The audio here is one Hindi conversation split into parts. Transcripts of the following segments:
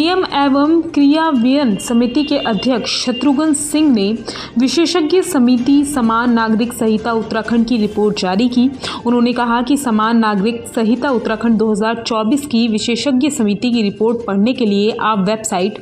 नियम एवं क्रियान्वयन समिति के अध्यक्ष शत्रुघ्न सिंह ने विशेषज्ञ समिति समान नागरिक संहिता उत्तराखंड की रिपोर्ट जारी की। उन्होंने कहा कि समान नागरिक संहिता उत्तराखंड 2024 की विशेषज्ञ समिति की रिपोर्ट पढ़ने के लिए आप वेबसाइट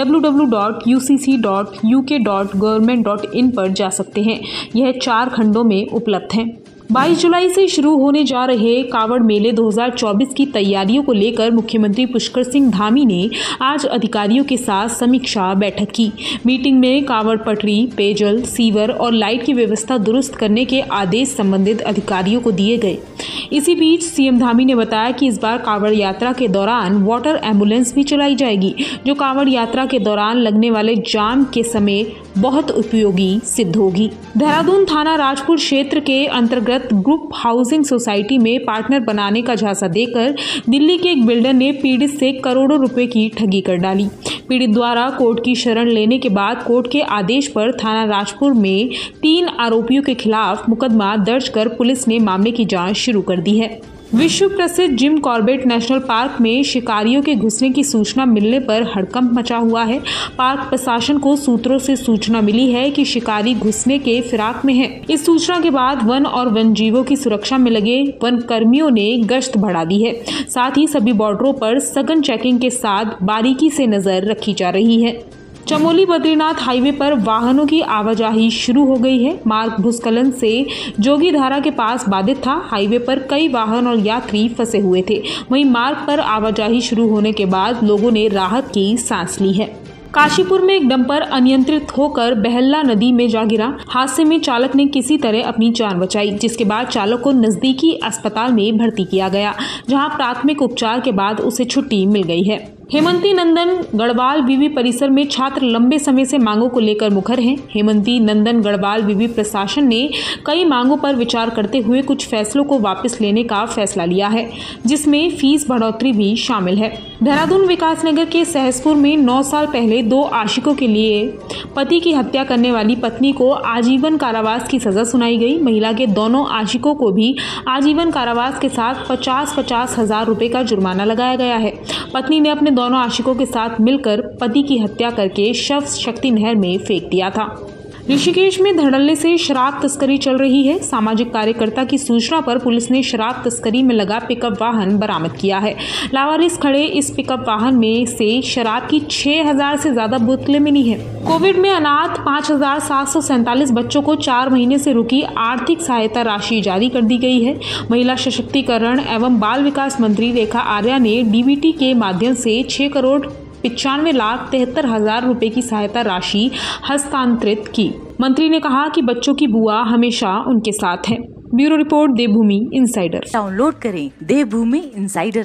www.ucc.uk.government.in पर जा सकते हैं। यह 4 खंडों में उपलब्ध है। 22 जुलाई से शुरू होने जा रहे कांवड़ मेले 2024 की तैयारियों को लेकर मुख्यमंत्री पुष्कर सिंह धामी ने आज अधिकारियों के साथ समीक्षा बैठक की। मीटिंग में कांवड़ पटरी, पेयजल, सीवर और लाइट की व्यवस्था दुरुस्त करने के आदेश संबंधित अधिकारियों को दिए गए। इसी बीच सीएम धामी ने बताया कि इस बार कांवड़ यात्रा के दौरान वाटर एम्बुलेंस भी चलाई जाएगी, जो कांवड़ यात्रा के दौरान लगने वाले जाम के समय बहुत उपयोगी सिद्ध होगी। देहरादून थाना राजपुर क्षेत्र के अंतर्गत ग्रुप हाउसिंग सोसाइटी में पार्टनर बनाने का झांसा देकर दिल्ली के एक बिल्डर ने पीड़ित से करोड़ों रुपए की ठगी कर डाली। पीड़ित द्वारा कोर्ट की शरण लेने के बाद कोर्ट के आदेश पर थाना राजपुर में 3 आरोपियों के खिलाफ मुकदमा दर्ज कर पुलिस ने मामले की जांच शुरू कर दी है। विश्व प्रसिद्ध जिम कॉर्बेट नेशनल पार्क में शिकारियों के घुसने की सूचना मिलने पर हड़कंप मचा हुआ है। पार्क प्रशासन को सूत्रों से सूचना मिली है कि शिकारी घुसने के फिराक में है। इस सूचना के बाद वन और वन्यजीवों की सुरक्षा में लगे वन कर्मियों ने गश्त बढ़ा दी है। साथ ही सभी बॉर्डरों पर सघन चेकिंग के साथ बारीकी से नजर रखी जा रही है। चमोली बद्रीनाथ हाईवे पर वाहनों की आवाजाही शुरू हो गई है। मार्ग भूस्खलन से जोगीधारा के पास बाधित था। हाईवे पर कई वाहन और यात्री फंसे हुए थे। वहीं मार्ग पर आवाजाही शुरू होने के बाद लोगों ने राहत की सांस ली है। काशीपुर में एक डंपर अनियंत्रित होकर बहल्ला नदी में जा गिरा। हादसे में चालक ने किसी तरह अपनी जान बचाई, जिसके बाद चालक को नजदीकी अस्पताल में भर्ती किया गया, जहां प्राथमिक उपचार के बाद उसे छुट्टी मिल गई है। हेमंती नंदन गढ़वाल विवि परिसर में छात्र लंबे समय से मांगों को लेकर मुखर हैं। हेमंती नंदन गढ़वाल विवि प्रशासन ने कई मांगों पर विचार करते हुए कुछ फैसलों को वापस लेने का फैसला लिया है, जिसमें फीस बढ़ोतरी भी शामिल है। देहरादून विकासनगर के सहसपुर में 9 साल पहले 2 आशिकों के लिए पति की हत्या करने वाली पत्नी को आजीवन कारावास की सजा सुनाई गई। महिला के दोनों आशिकों को भी आजीवन कारावास के साथ 50-50 हजार रुपए का जुर्माना लगाया गया है। पत्नी ने अपने दोनों आशिकों के साथ मिलकर पति की हत्या करके शव शक्ति नहर में फेंक दिया था। ऋषिकेश में धड़ल्ले से शराब तस्करी चल रही है। सामाजिक कार्यकर्ता की सूचना पर पुलिस ने शराब तस्करी में लगा पिकअप वाहन बरामद किया है। लावारिस खड़े इस पिकअप वाहन में से शराब की 6000 से ज्यादा बोतलें मिली है। कोविड में अनाथ 5747 बच्चों को 4 महीने से रुकी आर्थिक सहायता राशि जारी कर दी गई है। महिला सशक्तिकरण एवं बाल विकास मंत्री रेखा आर्या ने डीबीटी के माध्यम से 6,95,73,000 रुपए की सहायता राशि हस्तांतरित की। मंत्री ने कहा कि बच्चों की बुआ हमेशा उनके साथ है। Bureau report Devbhoomi insider. Download करें देवभूमि इनसाइडर।